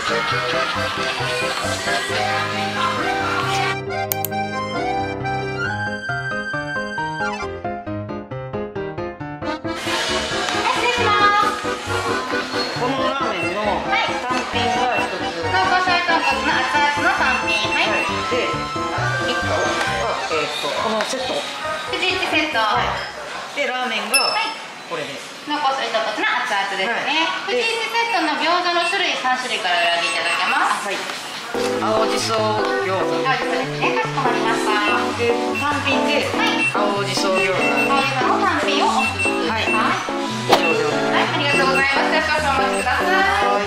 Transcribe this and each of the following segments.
このラーメンの単品が一つ。 豚骨の熱々の単品。はい。 で、1個このセット。 プチ1セット。 で、ラーメンがこれで。 豚骨の熱々ですね。プチ1セットの餃子の種類3種類から選んでいただけます。 はい。青じそ餃子。 青じそですね。かしこまりました。 で、単品で青じそ餃子。 青じその単品をお一つ。はい。 以上でお願いします。 はい、ありがとうございます。少々お待ちください。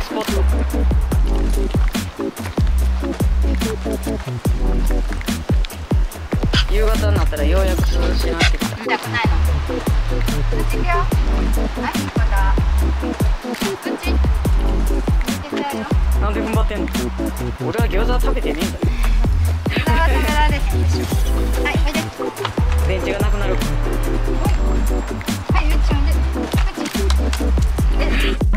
スポット。夕方になったらようやく涼しくなってきた。 見たくないの。こっち行くよ。はい、また。こっち。見てくれよ。 なんで踏ん張ってんの。俺は餃子は食べてねえんだよ。 餃子は食べられてるでしょ。はい、おいで。 電池がなくなる。 はい、うちおいで。こっち。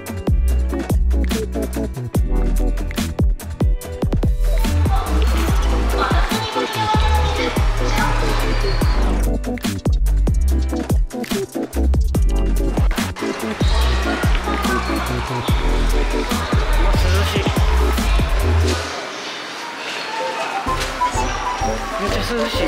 めっちゃ涼しい。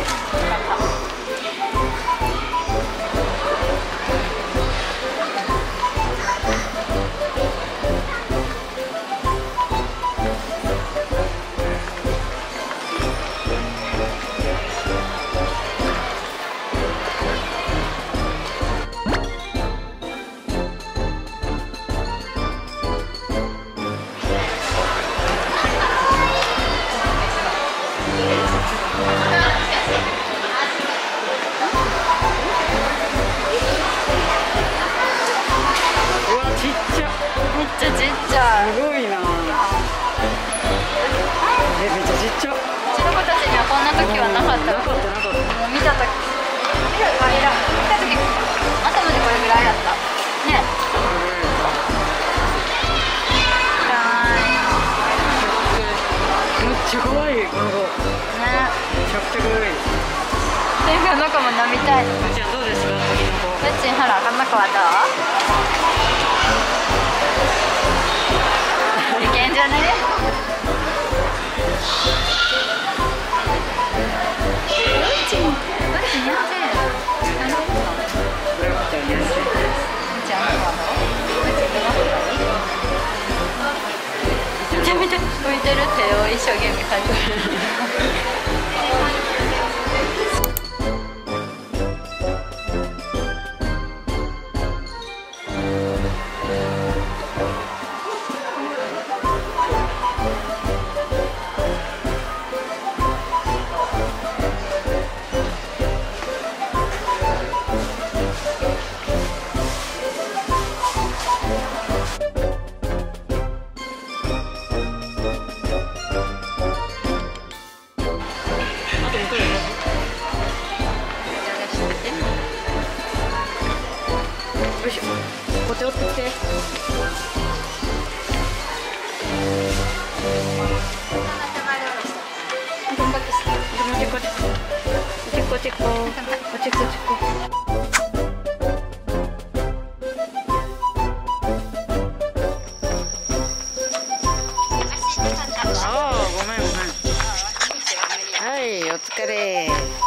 すごいな。めっちゃちっちゃ。 うちの子たちにはこんな時はなかった。 なかったなかった。 もう見た時、見た時、頭でこれぐらいだった。ね。 めっちゃ可愛いこの子。 ね。 めちゃくちゃ可愛い。 天狗の子も飲みたい。 うちはどうですか、次の子。 うちほらこの子はどう？いけんじゃね？うちやってる。めちゃめちゃ浮いてる手を一生懸命描いてる。 よいしょ。こっち追ってきて。こっちこああ、ごめんごめん。はい、お疲れ。